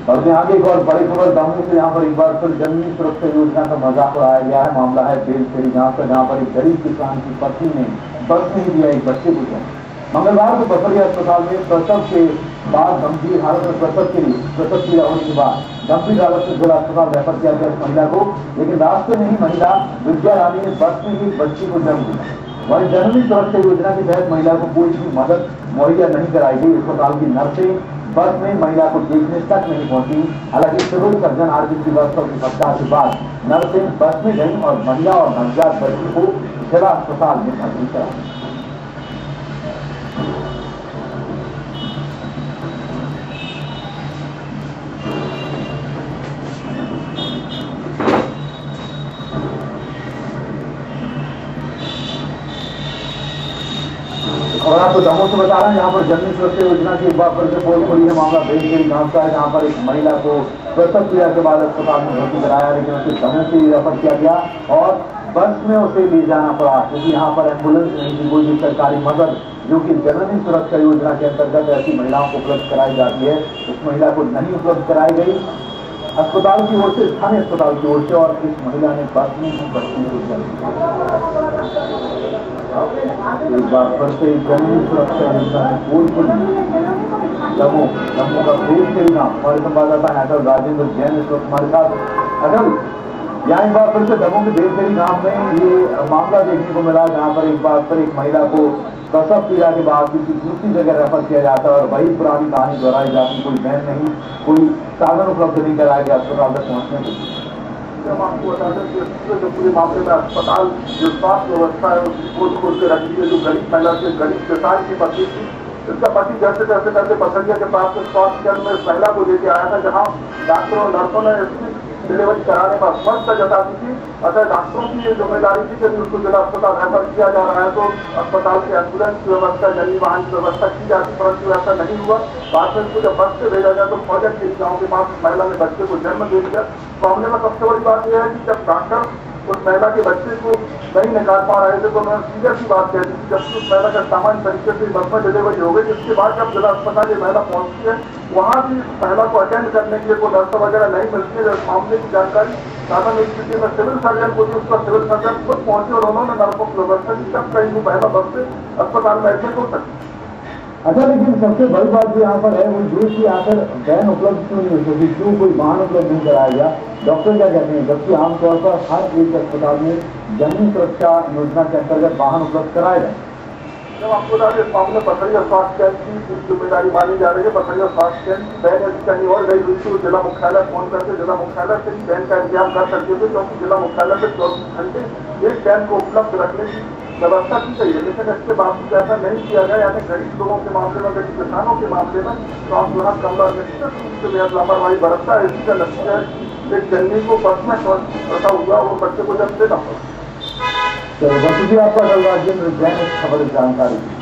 और यहाँ की एक और बड़ी खबर दमोह से, यहाँ पर एक बार फिर जननी सुरक्षा योजना का मजाक उड़ाया गया है। मामला है बेलखेड़ी गांव का, जहाँ पर एक गरीब किसान की पत्नी ने बस में ही दिया एक बच्चे को जन्म। मंगलवार को बसरिया अस्पताल में प्रसव के बाद गंभीर हालत में प्रसव पीड़ा होने के बाद गंभीर हालत में जिला अस्पताल रेफर किया गया इस महिला को, लेकिन रास्ते में ही महिला विद्या रानी ने बस में ही बच्ची को जन्म दिया। वही जननी सुरक्षा योजना के तहत महिला को कोई भी मदद मुहैया नहीं कराई गई। अस्पताल की नर्सें बस में महिला को देखने तक नहीं पहुंची। हालांकि सिविल सर्जन आरबी श्रीवास्तव की सप्ताह के बाद नर्सें बस में गई और महिला और नवजात बच्ची को जिला अस्पताल में भर्ती कराई। और आपको दमोह से बता रहे हैं, यहाँ पर जननी सुरक्षा योजना की एक बार फिर से पोल खुली है। मामला बेलखेड़ी गांव का है, जहाँ पर एक महिला को प्रसव पीड़ा के बाद अस्पताल में भर्ती कराया, लेकिन उसे दमोह से रेफर किया गया और बस में उसे ले जाना पड़ा, क्योंकि यहाँ पर एम्बुलेंस नहीं थी, कोई भी सरकारी मदद जो कि जननी सुरक्षा योजना के अंतर्गत ऐसी महिलाओं को उपलब्ध कराई जाती है, उस महिला को नहीं उपलब्ध कराई गई अस्पताल की ओर से, स्थानीय अस्पताल की ओर से, और इस महिला ने बस में ही बच्ची को जन्म दिया। एक बार फिर से जननी सुरक्षा योजना में पोल खुली दमोह का बेलखेड़ी गांव। हमारे संवाददाता हैं अटल राजेंद्र जैन इस वक्त हमारे साथ। अटल, यहाँ एक बार फिर से दमोह के बेलखेड़ी गांव में ये मामला देखने को मिला, जहाँ पर एक बार फिर एक महिला को प्रसव पीड़ा के बाद किसी दूसरी जगह रेफर किया जाता है और वही पुरानी कहानी दोहराई जाती। कोई वैन नहीं, कोई साधन उपलब्ध नहीं कराया गया अस्पताल तक पहुँचने के। हम आपको बता दें कि जो पूरे मामले में अस्पताल जो स्वास्थ्य व्यवस्था है उसको खोल के रखी है। जो गरीब महिला से गरीब किसान की पत्नी थी, इसका पति जैसे जैसे करके बसरिया के पास स्वास्थ्य केंद्र में इस महिला को लेके आया था, जहाँ डॉक्टरों और नर्सों ने इसकी डिलीवरी कराने में असमर्थता जता दी थी। अतः डॉक्टरों की ये जिम्मेदारी थी कि उसको जिला अस्पताल रेफर किया जा रहा है तो अस्पताल की एम्बुलेंस की व्यवस्था, जननी वाहन की व्यवस्था की जाती, परंतु ऐसा नहीं हुआ। बाद में उसको जब बस से भेजा गया तो फौजा के गाँव के पास महिला ने बच्चे को जन्म दे दिया। मामले में सबसे बड़ी बात यह है कि जब डॉक्टर उस महिला के बच्चे को नहीं निकाल पा रहे थे तो उन्होंने सीरियस की बात कह दी थी। जबकि उस महिला का सामान्य तरीके से बस में डिलीवरी हो गई, जिसके बाद जब जिला अस्पताल ये महिला पहुंचती है, वहाँ भी महिला को अटेंड करने के लिए कोई नर्स वगैरह नहीं मिलती है। इस मामले की जानकारी साधन स्थिति में सिविल सर्जन को दी, उसका सिविल सर्जन खुद पहुंचे और उन्होंने नर्सों की व्यवस्था की, तब कहीं वो महिला बस से अस्पताल में एडमिट हो सकती। अच्छा, लेकिन सबसे बड़ी बात जो यहाँ पर है वो ये कि आखिर वैन उपलब्ध क्यों नहीं होती, क्यों कोई वाहन उपलब्ध नहीं कराया गया? डॉक्टर क्या कहते हैं? जबकि आमतौर पर हर एक अस्पताल में जननी सुरक्षा योजना के अंतर्गत वाहन उपलब्ध कराए जाए। जब आपको बता दें, इस मामले में बसरिया स्वास्थ्य केंद्र की जिम्मेदारी मानी जा रही है। बसरिया स्वास्थ्य केंद्र की वैन यदि कहीं और गई हुई थी, जिला मुख्यालय फोन करके जिला मुख्यालय से वैन का इंतजाम कर सकते थे, क्योंकि जिला मुख्यालय से 24 घंटे एक वैन को उपलब्ध रखने की व्यवस्था की गई है। लेकिन इसके बावजूद ऐसा नहीं किया गया। यानी गरीब लोगों के मामले में, गरीब किसानों के मामले में तो आप यहाँ कमला निश्चित रूप से बेहद लापरवाही बरतता है। इसी का लक्ष्य है एक जननी को बस में रखा हुआ और बच्चे को जब देना पड़ा। चलो, बस आपका राजेंद्र जैन खबर जानकारी।